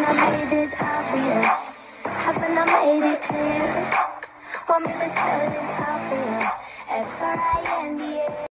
I made it obvious? Haven't I made it clear? Want me to spell it out?